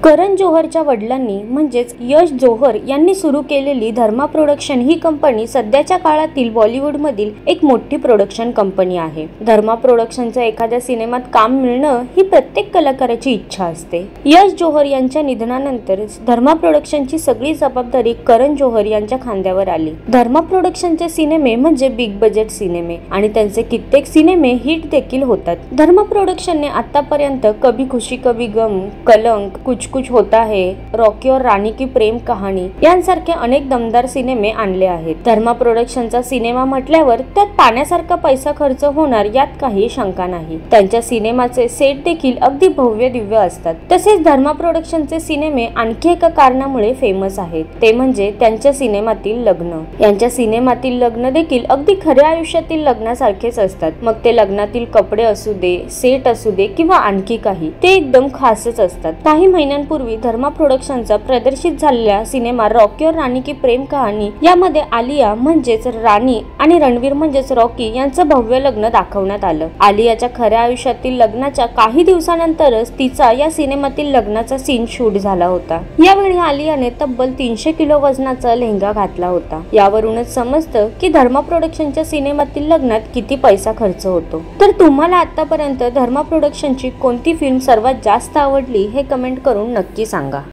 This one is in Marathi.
करण जोहरच्या वडिलांनी म्हणजेच यश जोहर यांनी सुरू केलेली धर्मा प्रोडक्शन ही कंपनी सध्याच्या काळातील बॉलिवूडमधील एक मोठी प्रोडक्शन कंपनी आहे। धर्मा प्रोडक्शनचं एखाद्या सिनेमात काम मिळणं ही प्रत्येक कलाकाराची इच्छा असते। यश जोहर यांच्या निधनानंतर धर्मा प्रोडक्शनची सगळी जबाबदारी करण जोहर यांच्या खांद्यावर आली। धर्मा प्रोडक्शनचे सिनेमे म्हणजे बिग बजेट सिनेमे आणि त्यांचे कित्येक सिनेमे हिट देखील होतात। धर्मा प्रोडक्शनने आतापर्यंत कभी खुशी कभी गम, कलंक, कुछ कुछ होता है, रॉकी और रानी की प्रेम कहाणी यांसारखे अनेक दमदार सिनेमे आणले आहेत। धर्मा प्रोडक्शनचा सिनेमा म्हटल्यावर त्यात पाण्यासारखा पैसा खर्च होणार यात काही शंका नाही। त्यांच्या सिनेमाचे सेट देखील अगदी भव्य दिव्य असतात। तसेच धर्मा प्रोडक्शनचे सिनेमे आणखी एका कारणामुळे फेमस आहेत, ते म्हणजे त्यांच्या सिनेमातील लग्न। यांच्या सिनेमातील लग्न देखील अगदी खऱ्या आयुष्यातील लग्नासारखेच असतात। मग ते लग्नातील कपडे असू दे, सेट असू दे किंवा आणखी काही, ते एकदम खासच असतात। काही महिन्यांपूर्वी धर्मा प्रोडक्शनचा प्रदर्शित झालेला सिनेमा रॉकी और रानी की प्रेम कहाणी यामध्ये आलिया म्हणजेच राणी आणि रणवीर म्हणजेच रॉकी यांचं भव्य लग्न दाखवण्यात आलं। आलियाच्या खऱ्या आयुष्यातील लग्नाच्या काही दिवसानंतरच तिचा या सिनेमातील लग्नाचा सीन शूट झाला होता। यावेळी आलियाने तब्बल 300 किलो वजनाचा लेहंगा घातला होता। यावरूनच समजतं की धर्मा प्रोडक्शनच्या सिनेमातील लग्नात किती पैसा खर्च होतो। तर तुम्हाला आतापर्यंत धर्मा प्रोडक्शनची कोणती फिल्म सर्वात जास्त आवडली हे कमेंट करून नक्की सांगा।